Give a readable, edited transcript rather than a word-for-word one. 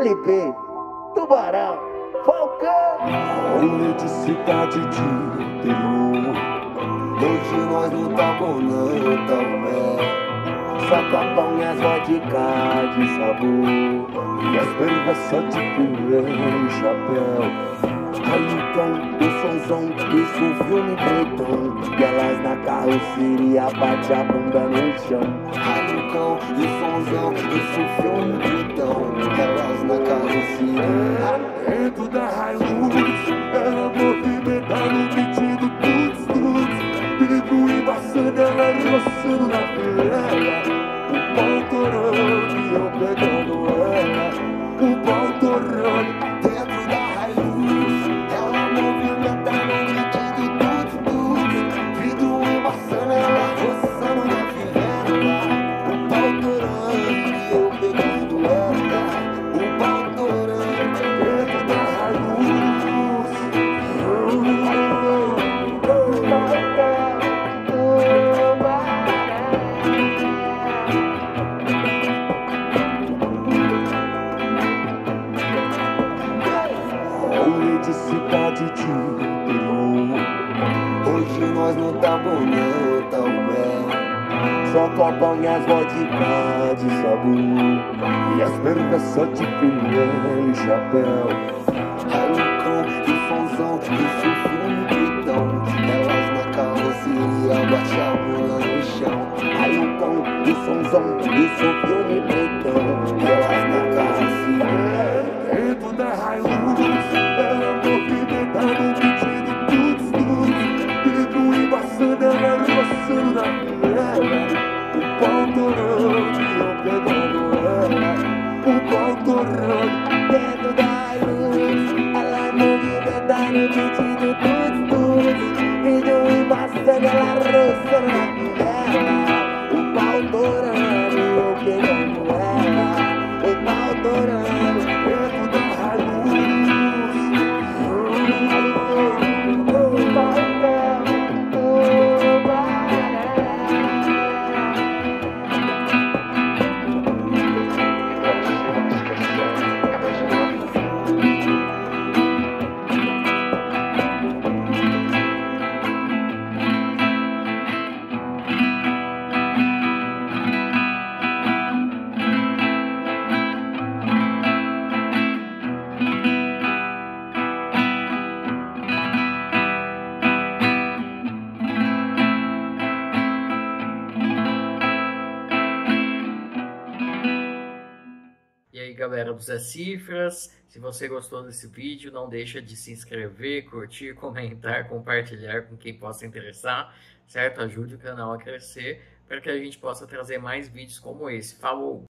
LP, Tubarão, Falcão. Rolê de cidade de interior. Hoje nós não tá bom não, tá bem. Só copão e as vodka de sabor. E as pernas só de pirão e chapéu. Ralicão, o sonzão, isso o filme pretão. E elas na carroceria bate a bunda no chão. Ralicão, o sonzão, isso o filme pretão. Elas na carroceria. Dentro da Hilux, ela movimenta no beat do tuts tuts. Vidro embaçando, ela roçando na fileira. O pau torando e eu pegando ela. O pau torando. Dentro da Hilux, ela movimenta no beat do tuts tuts. Vidro embaçando, ela roçando na fileira. O pau torando e eu pegando ela. O pau torando dentro da Hilux. Rolê de cidade de interior. Hoje nós não tá bom não, tá bem. Só copão e as vodka de sabor. E as pernas só de pirão e chapéu. Ralicão, o sonzão, isso o filme pretão. Elas na carroceria bate a bunda no chão. Ralicão, o sonzão, isso o filme pretão. Elas na carroceria. Dentro da Hilux, ela movimenta no beat do tuts tuts. Vidro embaçando, ela roçando na fileira. O pau torando e eu pegando ela. O pau torando. Dentro da luz, ela movimenta no beat do tuts tuts. Vídeo embaçando, ela roçando na fileira. O pau torando, eu pegando ela. O pau torando. Dentro da Hilux. E aí galera do Zé Cifras, se você gostou desse vídeo, não deixa de se inscrever, curtir, comentar, compartilhar com quem possa interessar, certo? Ajude o canal a crescer para que a gente possa trazer mais vídeos como esse. Falou!